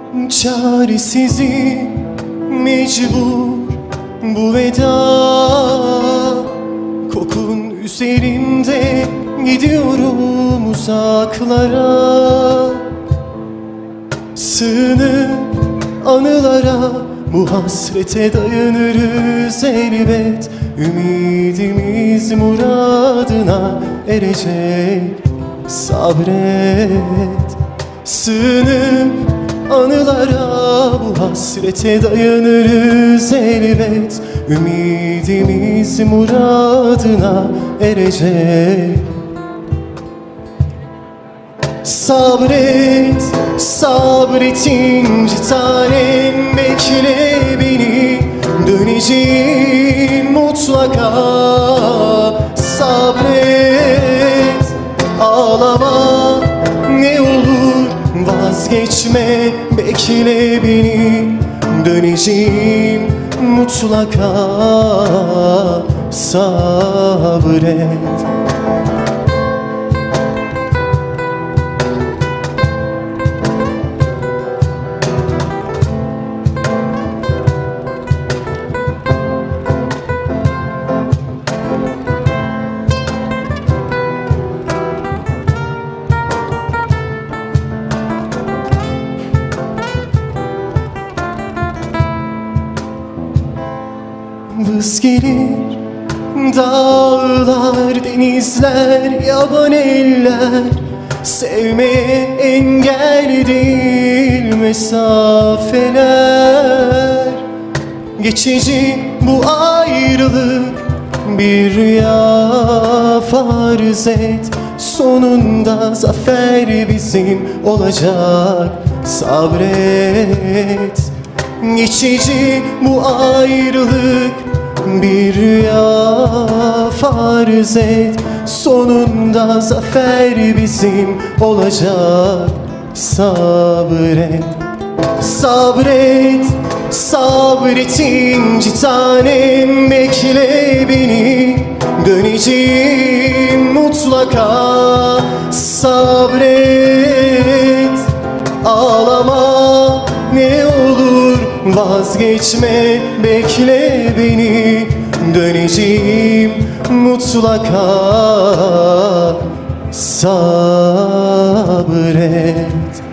Çaresizim, mecbur bu veda. Kokun üzerimde, gidiyorum uzaklara. Sığınıp anılara, bu hasrete dayanırız elbet. Ümidimiz muradına erecek, sabret. Sığınıp anılara, bu hasrete dayanırız elbet. Ümidimiz muradına erecek. Sabret, sabret inci tanem, bekle beni, döneceğim mutlaka. Sabret, ağlama ne olur, vazgeçme, bekle beni, döneceğim mutlaka. Sabret. Vız gelir dağlar, denizler, yaban eller. Sevmeye engel değil mesafeler. Geçici bu ayrılık, bir rüya farz et. Sonunda zafer bizim olacak, sabret. Geçici bu ayrılık, bir rüya farz et. Sonunda zafer bizim olacak, sabret. Sabret, sabret inci tanem, bekle beni, döneceğim mutlaka. Sabret, ağlama ne olur, vazgeçme, bekle beni, döneceğim mutlaka. Sabret.